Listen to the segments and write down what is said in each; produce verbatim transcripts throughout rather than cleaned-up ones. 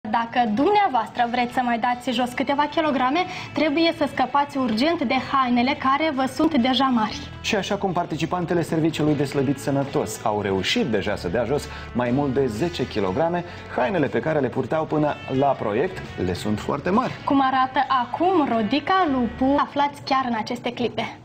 Dacă dumneavoastră vreți să mai dați jos câteva kilograme, trebuie să scăpați urgent de hainele care vă sunt deja mari. Și așa cum participantele Serviciului de Slăbit Sănătos au reușit deja să dea jos mai mult de zece kilograme, hainele pe care le purtau până la proiect le sunt foarte mari. Cum arată acum Rodica Lupu, aflați chiar în aceste clipe.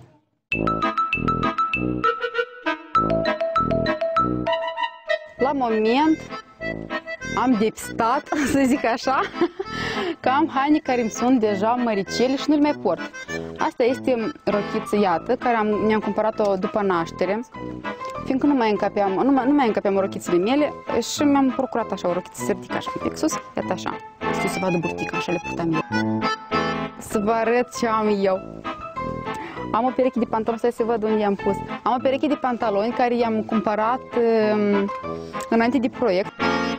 La moment am depistat, să zic așa, că am haine care îmi sunt deja măricele și nu le mai port. Asta este rochiță, iată, care am, mi-am cumpărat-o după naștere, fiindcă nu mai încapeam, nu mai, nu mai încapeam rochițele mele și mi-am procurat așa o rochiță să ridic așa un pic sus, iată așa, știu să vadă burtica, așa le purtam eu. Să vă arăt ce am eu. Am o pereche de pantaloni, stai să văd unde i-am pus. Am o pereche de pantaloni care i-am cumpărat um, înainte de proiect.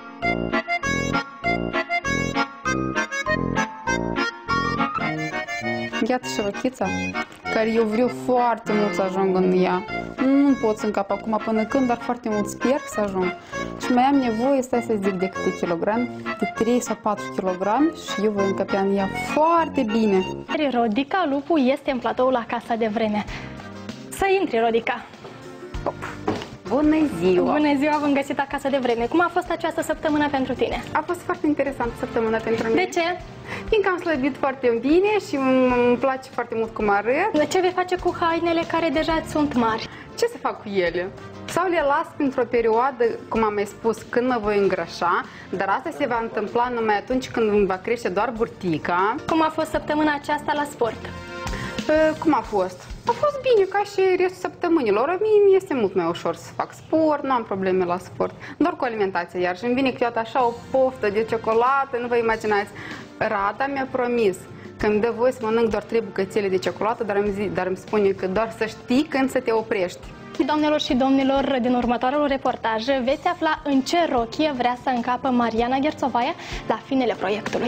Iată și rochița, care eu vreau foarte mult să ajung în ea. Nu pot să încap acum până când, dar foarte mult sper să ajung. Și mai am nevoie, stai să zic, de câte kilograme, de trei sau patru kilograme și eu voi încăpea în ea foarte bine. Rodica Lupu este în platou la Casa de Vreme. Să intri, Rodica! Bună ziua! Bună ziua, v-am găsit acasă de vreme. Cum a fost această săptămână pentru tine? A fost foarte interesantă săptămâna pentru mine. De ce? Fiindcă am slăbit foarte bine și îmi place foarte mult cum arăt. Ce vei face cu hainele care deja îți sunt mari? Ce să fac cu ele? Sau le las pentru o perioadă, cum am mai spus, când mă voi îngrășa, dar asta se va întâmpla numai atunci când îmi va crește doar burtica. Cum a fost săptămâna aceasta la sport? Cum a fost? A fost bine, ca și restul săptămânilor. Mie mi este mult mai ușor să fac sport, nu am probleme la sport, doar cu alimentația. Iar și îmi vine câteodată așa o poftă de ciocolată, nu vă imaginați. Rada mi-a promis că îmi dă voie să mănânc doar trei bucățele de ciocolată, dar îmi, zi, dar îmi spune că doar să știi când să te oprești. Doamnelor și domnilor, din următorul reportaj veți afla în ce rochie vrea să încapă Mariana Gherțovaia la finele proiectului.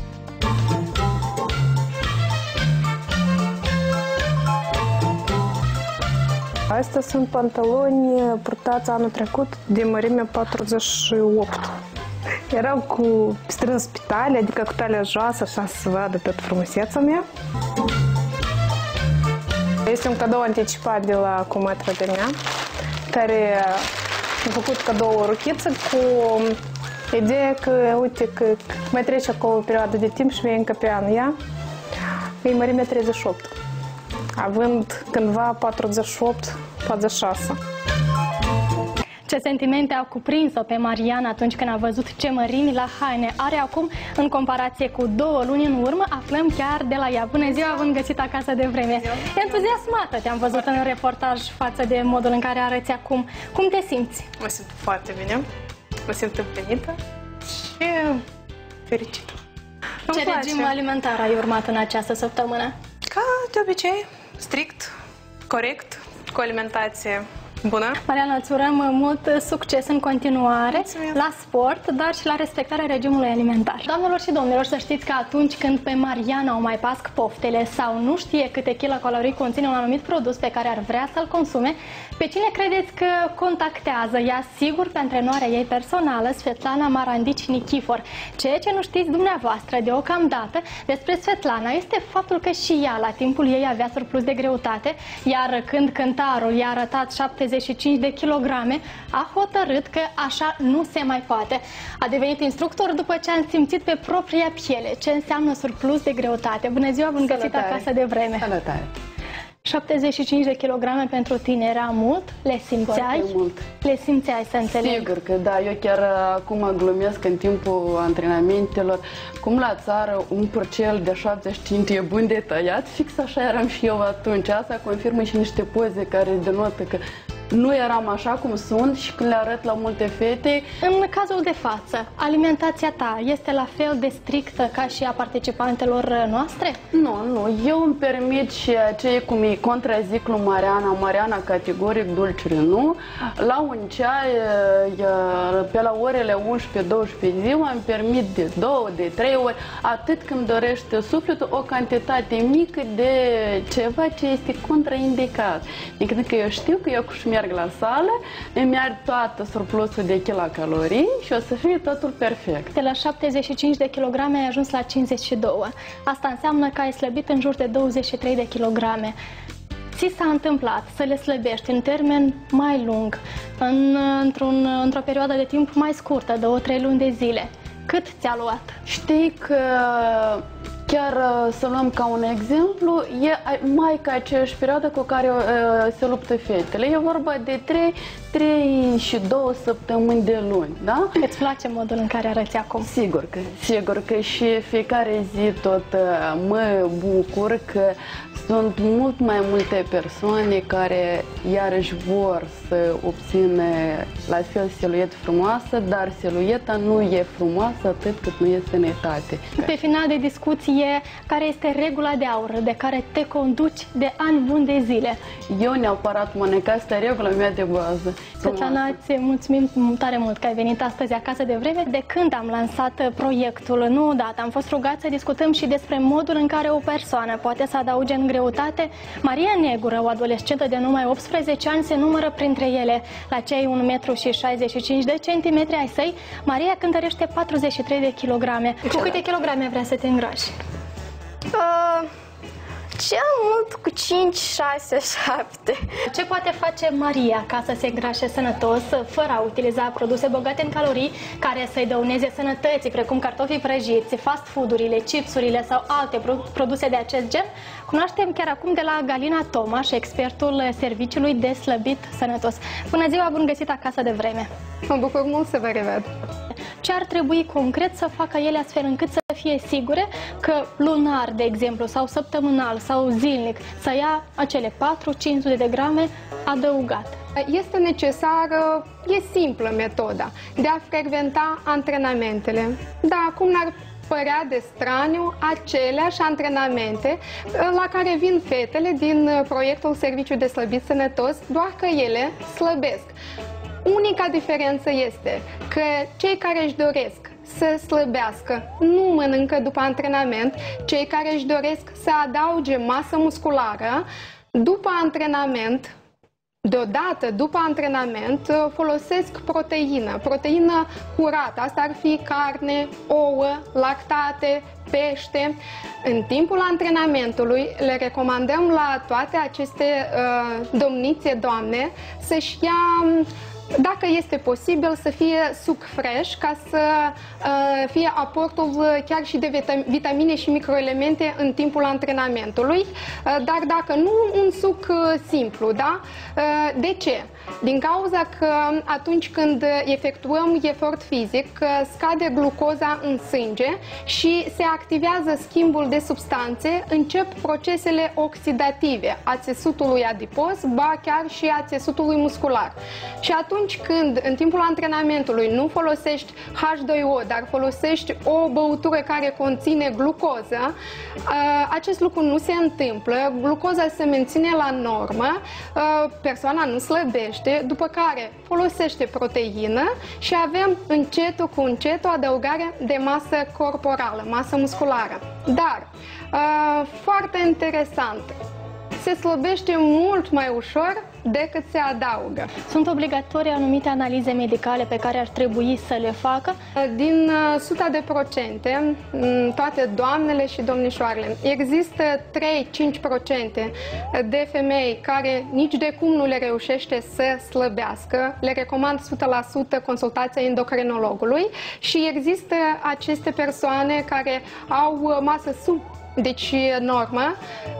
Astea sunt pantaloni purtați anul trecut de mărimea patruzeci și opt. Erau cu strâns pe talie, adică cu talia joasă, așa să se vadă toată frumusețea mea. Este un cadou anticipat de la cumătra de mea, care a făcut cadou o rochiță cu ideea că, uite, că mai trece acolo o perioadă de timp și vei încăpea în ea. E mărimea treizeci și opt, având cândva patruzeci și opt patruzeci și șase. Ce sentimente au cuprins-o pe Mariana atunci când a văzut ce mărimi la haine are acum în comparație cu două luni în urmă, aflăm chiar de la ea. Bună ziua, v-am găsit acasă de vreme. Entuziasmată te-am văzut în reportaj față de modul în care arăți acum. Cum te simți? Mă simt foarte bine, mă simt împlinită și fericită. Ce regim alimentar ai urmat în această săptămână? Ca de obicei, strict, corect, cu alimentație bună. Mariana, îți urăm mult succes în continuare. Mulțumesc. La sport, dar și la respectarea regimului alimentar. Doamnelor și domnilor, să știți că atunci când pe Mariana o mai pasc poftele sau nu știe câte kilocalorii conține un anumit produs pe care ar vrea să-l consume, pe cine credeți că contactează? Ea sigur pe antrenoarea ei personală, Svetlana Marandici Nichifor. Ceea ce nu știți dumneavoastră deocamdată despre Svetlana este faptul că și ea la timpul ei avea surplus de greutate, iar când cântarul i-a arătat șaptezeci și cinci de kilograme, a hotărât că așa nu se mai poate. A devenit instructor după ce a simțit pe propria piele ce înseamnă surplus de greutate. Bună ziua, bun găsit acasă de vreme. Salutare. șaptezeci și cinci de kilograme pentru tine era mult? Le simțeai? Foarte mult. Le simțeai, să înțeleg? Sigur că da, eu chiar acum glumesc în timpul antrenamentelor. Cum la țară un purcel de șaptezeci și cinci e bun de tăiat, fix așa eram și eu atunci. Asta confirmă și niște poze care denotă că nu eram așa cum sunt și când le arăt la multe fete. În cazul de față, alimentația ta este la fel de strictă ca și a participantelor noastre? Nu, nu. Eu îmi permit și aceea cum îi contrazic lui Mariana, Mariana categoric dulciuri nu. La un ceai, pe la orele unsprezece douăsprezece ziua, îmi permit de două, de trei ori, atât când dorește sufletul, o cantitate mică de ceva ce este contraindicat. Adică eu știu că eu cu merg la sală, îmi iau toată surplusul de kilocalorii și o să fie totul perfect. De la șaptezeci și cinci de kilograme ai ajuns la cincizeci și doi. Asta înseamnă că ai slăbit în jur de douăzeci și trei de kilograme. Ți s-a întâmplat să le slăbești în termen mai lung, în, într-un, într-o perioadă de timp mai scurtă, două-trei luni de zile. Cât ți-a luat? Știi că chiar să luăm ca un exemplu, e mai ca aceeași perioadă cu care uh, se luptă fetele. E vorba de trei, trei și două săptămâni de luni, da? Îți place modul în care arăți acum? Sigur că, sigur că și fiecare zi tot uh, mă bucur că sunt mult mai multe persoane care iarăși vor să obțină la fel siluetă frumoasă, dar silueta nu e frumoasă atât cât nu e sănătate. Pe final de discuție, care este regula de aur de care te conduci de ani buni de zile? Eu neapărat, Monica, asta e regula mea de bază. Svetlana, îți mulțumim tare mult că ai venit astăzi acasă de vreme. De când am lansat proiectul, nu odată, am fost rugat să discutăm și despre modul în care o persoană poate să adauge în greutate. Maria Negură, o adolescentă de numai optsprezece ani, se numără printre ele. La cei un metru și șaizeci și cinci de centimetri ai săi, Maria cântărește patruzeci și trei de kilograme. Cu câte kilograme vrea să te îngrași? Uh, cel mult cu cinci, șase, șapte. Ce poate face Maria ca să se îngrașe sănătos, fără a utiliza produse bogate în calorii, care să-i dăuneze sănătății, precum cartofii prăjiți, fast food-urile, chipsurile sau alte produse de acest gen? Cunoaștem chiar acum de la Galina Tomaș, expertul serviciului de slăbit sănătos. Bună ziua, bun găsit acasă de vreme! Mă bucur mult să vă revăd! Ce ar trebui concret să facă ele astfel încât să fie sigure că lunar, de exemplu, sau săptămânal sau zilnic, să ia acele patru cinci sute de grame adăugat? Este necesară, e simplă metoda de a frecventa antrenamentele. Da, cum n-ar părea de straniu, aceleași antrenamente la care vin fetele din proiectul Serviciu de Slăbit Sănătos, doar că ele slăbesc. Unica diferență este că cei care își doresc să slăbească nu mănâncă după antrenament, cei care își doresc să adauge masă musculară după antrenament, deodată după antrenament, folosesc proteină, proteină curată, asta ar fi carne, ouă, lactate, pește. În timpul antrenamentului le recomandăm la toate aceste uh, domnițe, doamne, să-și ia, dacă este posibil, să fie suc fresh, ca să uh, fie aportul chiar și de vitamine și microelemente în timpul antrenamentului, uh, dar dacă nu, un suc uh, simplu, da? Uh, de ce? Din cauza că atunci când efectuăm efort fizic, scade glucoza în sânge și se activează schimbul de substanțe, încep procesele oxidative a țesutului adipos, ba chiar și a țesutului muscular. Și atunci când în timpul antrenamentului nu folosești H doi O, dar folosești o băutură care conține glucoză, acest lucru nu se întâmplă, glucoza se menține la normă, persoana nu slăbește, după care folosește proteină și avem încetul cu încetul adăugare de masă corporală, masă musculară. Dar, foarte interesant, se slăbește mult mai ușor decât se adaugă. Sunt obligatorii anumite analize medicale pe care ar trebui să le facă? Din suta de procente, toate doamnele și domnișoarele, există trei cinci procente de femei care nici de cum nu le reușește să slăbească. Le recomand o sută la sută consultația endocrinologului și există aceste persoane care au masă sub deci normă,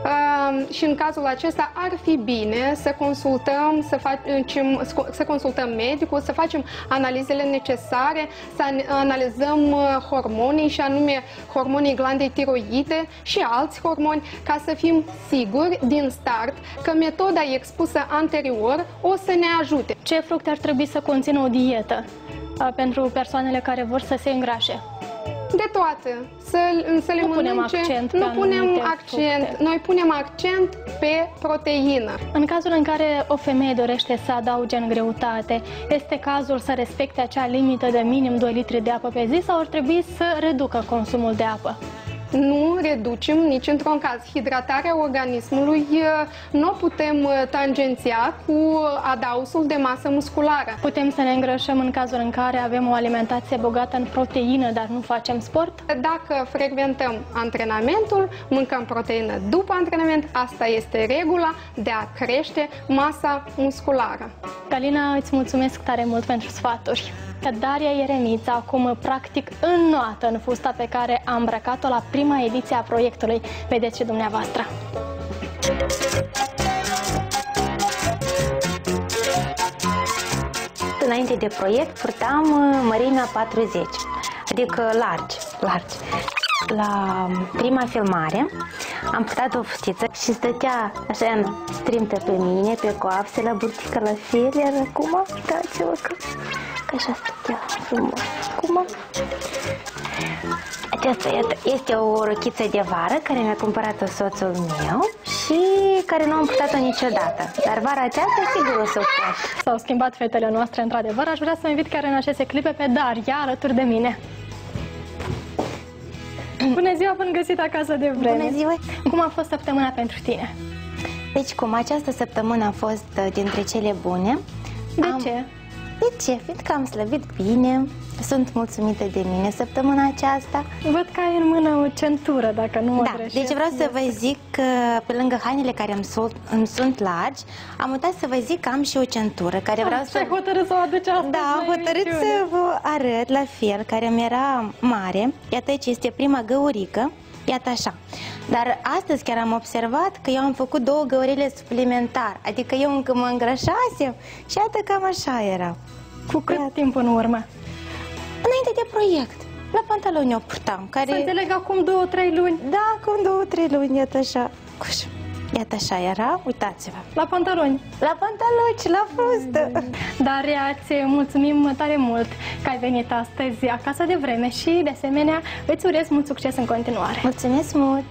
și în cazul acesta ar fi bine să consultăm, să, facem, să consultăm medicul, să facem analizele necesare, să analizăm hormonii și anume hormonii glandei tiroide și alți hormoni, ca să fim siguri din start că metoda expusă anterior o să ne ajute. Ce fructe ar trebui să conțină o dietă pentru persoanele care vor să se îngrașe? De toate. Să, să le nu mănânce. Punem accent nu punem accent. Fructe. Noi punem accent pe proteină. În cazul în care o femeie dorește să adauge în greutate, este cazul să respecte acea limită de minim doi litri de apă pe zi sau ar trebui să reducă consumul de apă? nu reducem nici într-un caz. Hidratarea organismului nu o putem tangenția cu adausul de masă musculară. Putem să ne îngrășăm în cazul în care avem o alimentație bogată în proteină, dar nu facem sport? Dacă frecventăm antrenamentul, mâncăm proteină după antrenament, asta este regula de a crește masa musculară. Galina, îți mulțumesc tare mult pentru sfaturi. Daria Ieremița acum practic înnoată în fusta pe care a îmbrăcat-o la prima ediție a proiectului. Vedeți și dumneavoastră. Înainte de proiect purtam mărimea patruzeci, adică largi, largi. La prima filmare am purtat o fustiță și stătea așa strâmtă pe mine, pe coapse, la burtică la fel, iar acum, uitați-vă că, că așa stătea frumos. Acum, aceasta este o rochiță de vară care mi-a cumpărat-o soțul meu și care nu am purtat-o niciodată. Dar vara aceasta sigur o să o port. S-au schimbat fetele noastre, într-adevăr. Aș vrea să invit chiar în aceste clipe pe Daria alături de mine. Bună ziua, bun găsit acasă de vreme! Bună ziua! Cum a fost săptămâna pentru tine? Deci cum, această săptămână a fost dintre cele bune. De am... ce? De ce? Fiindcă am slăbit bine, sunt mulțumită de mine săptămâna aceasta. Văd că ai în mână o centură, dacă nu mă Da, greșesc. deci vreau să vă zic că pe lângă hainele care îmi sunt, îmi sunt largi, am uitat să vă zic că am și o centură care vreau să... Ce-ai hotărât să o aduci astăzi? Da, am hotărât să vă arăt la fel, care mi era mare. Iată aici este prima găurică. Iată așa. Dar astăzi chiar am observat că eu am făcut două găurile suplimentar. Adică eu încă mă îngrășasem și iată cam așa era. Cu cât iată. Timp în urmă? Înainte de proiect. La pantaloni o purtam. Care... Să înțeleg, acum două, trei luni. Da, acum două, trei luni, iată așa. Cuș. Iată așa era, uitați-vă. La pantaloni. La pantaloni și la fustă. Daria, îți mulțumim tare mult că ai venit astăzi acasă de vreme și, de asemenea, îți urez mult succes în continuare. Mulțumesc mult!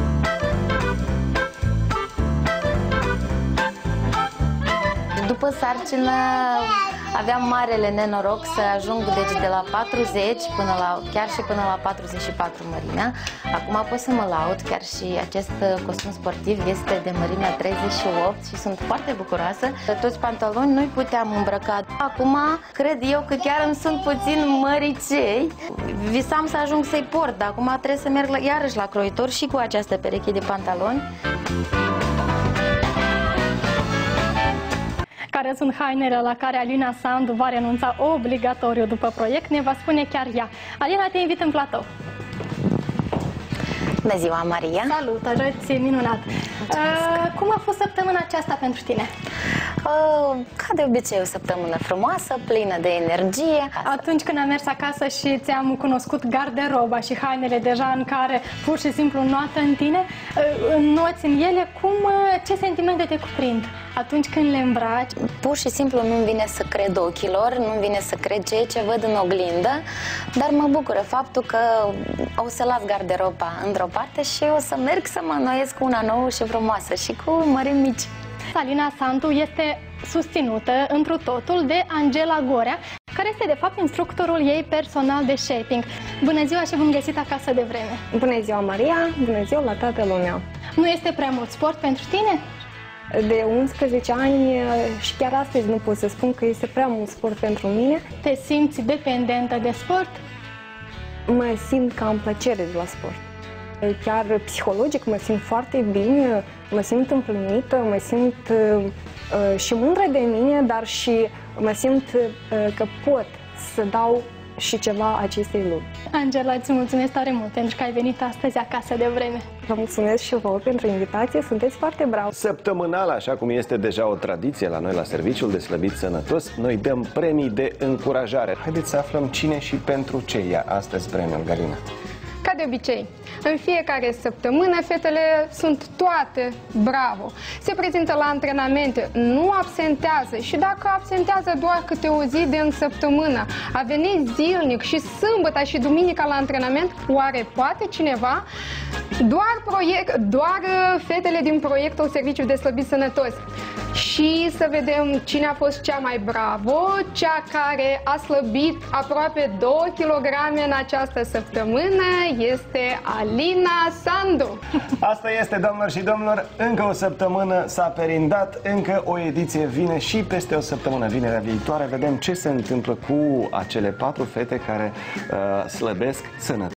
După sarcină aveam marele nenoroc să ajung deci de la patruzeci până la, chiar și până la patruzeci și patru mărimea. Acum pot să mă laud, chiar și acest costum sportiv este de mărimea treizeci și opt și sunt foarte bucuroasă. Toți pantaloni nu-i puteam îmbrăca. Acum cred eu că chiar îmi sunt puțin măricei. Visam să ajung să-i port, dar acum trebuie să merg la, iarăși la croitor și cu această pereche de pantaloni. Care sunt hainele la care Alina Sandu va renunța obligatoriu după proiect, ne va spune chiar ea. Alina, te invit în platou. Bună ziua, Maria! Salut, arăți minunat! Uh, cum a fost săptămâna aceasta pentru tine? Uh, ca de obicei, o săptămână frumoasă, plină de energie. Atunci când am mers acasă și ți-am cunoscut garderoba și hainele deja în care pur și simplu înnoată în tine, uh, înnoți în ele, cum, uh, ce sentimente te cuprind atunci când le îmbraci? Pur și simplu nu-mi vine să cred ochilor, nu-mi vine să cred ceea ce văd în oglindă, dar mă bucură faptul că o să las garderoba într-o parte și o să merg să mă înnoiesc cu una nouă și frumoasă și cu mărimi mici. Alina Sandu este susținută întru totul de Angela Gorea, care este de fapt instructorul ei personal de shaping. Bună ziua și bun găsit acasă de vreme! Bună ziua, Maria! Bună ziua la toată lumea! Nu este prea mult sport pentru tine? De unsprezece ani și chiar astăzi nu pot să spun că este prea mult sport pentru mine. Te simți dependentă de sport? Mă simt că am plăcere de la sport. Chiar psihologic mă simt foarte bine, mă simt împlinită, mă simt uh, și mândră de mine, dar și mă simt uh, că pot să dau și ceva acestei lumi. Angela, îți mulțumesc tare mult pentru că ai venit astăzi acasă de vreme. Vă mulțumesc și vouă pentru invitație, sunteți foarte bravi. Săptămânal, așa cum este deja o tradiție la noi la Serviciul de Slăbit Sănătos, noi dăm premii de încurajare. Haideți să aflăm cine și pentru ce ia astăzi premiul, Galina. Ca de obicei, în fiecare săptămână fetele sunt toate bravo. Se prezintă la antrenamente, nu absentează și dacă absentează doar câte o zi de în săptămână, a venit zilnic și sâmbătă și duminica la antrenament, oare poate cineva? Doar, proiect, doar fetele din proiectul Serviciu de Slăbit Sănătos. Și să vedem cine a fost cea mai bravo, cea care a slăbit aproape două kilograme în această săptămână este Alina Sandu. Asta este, doamnelor și domnilor, încă o săptămână s-a perindat, încă o ediție vine și peste o săptămână, vinerea viitoare, vedem ce se întâmplă cu acele patru fete care uh, slăbesc sănătate.